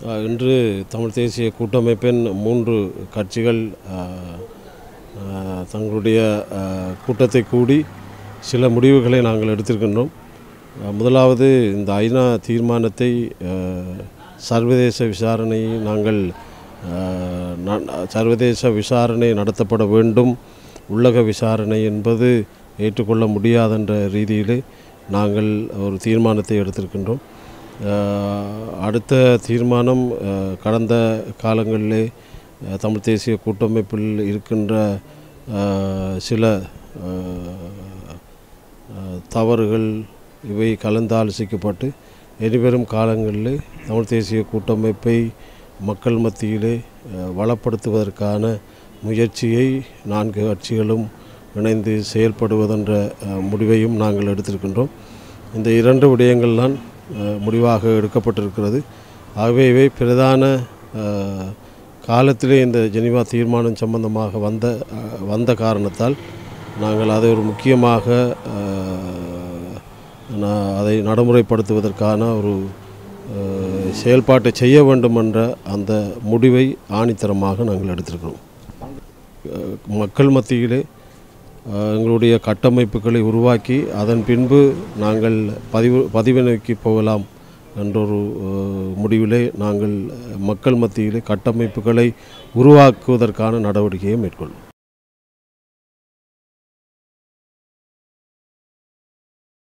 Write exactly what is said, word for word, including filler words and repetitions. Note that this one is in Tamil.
இன்று தமிழ் தேசிய கூட்டமைப்பின் மூன்று கட்சிகள் தங்களுடைய கூட்டத்தை கூடி சில முடிவுகளை நாங்கள் எடுத்திருக்கின்றோம். முதலாவது, இந்த ஐநா தீர்மானத்தை சர்வதேச விசாரணை நாங்கள் சர்வதேச விசாரணை நடத்தப்பட வேண்டும், உள்ளக விசாரணை என்பது ஏற்றுக்கொள்ள முடியாதென்ற ரீதியிலே நாங்கள் ஒரு தீர்மானத்தை எடுத்திருக்கின்றோம். அடுத்த தீர்மானம், கடந்த காலங்களிலே தமிழ் தேசிய கூட்டமைப்பில் இருக்கின்ற சில தவறுகள் இவை கலந்தாலோசிக்கப்பட்டு இனிவரும் காலங்களிலே தமிழ் தேசிய கூட்டமைப்பை மக்கள் மத்தியிலே வளப்படுத்துவதற்கான முயற்சியை நான்கு கட்சிகளும் இணைந்து செயல்படுவதென்ற முடிவையும் நாங்கள் எடுத்திருக்கின்றோம். இந்த இரண்டு விடயங்கள்தான் முடிவாக எடுக்கப்பட்டிருக்கிறது. ஆகவே இவை பிரதான காலத்திலே இந்த ஜெனீவா தீர்மானம் சம்பந்தமாக வந்த வந்த காரணத்தால் நாங்கள் அதை ஒரு முக்கியமாக அதை நடைமுறைப்படுத்துவதற்கான ஒரு செயல்பாட்டை செய்ய வேண்டும் என்ற அந்த முடிவை ஆணித்தரமாக நாங்கள் எடுத்திருக்கிறோம். மக்கள் மத்தியிலே எங்களுடைய கட்டமைப்புகளை உருவாக்கி அதன் பின்பு நாங்கள் பதிவு பதிவினைக்கு போகலாம் என்றொரு முடிவிலே நாங்கள் மக்கள் மத்தியிலே கட்டமைப்புகளை உருவாக்குவதற்கான நடவடிக்கையை மேற்கொள்வோம்.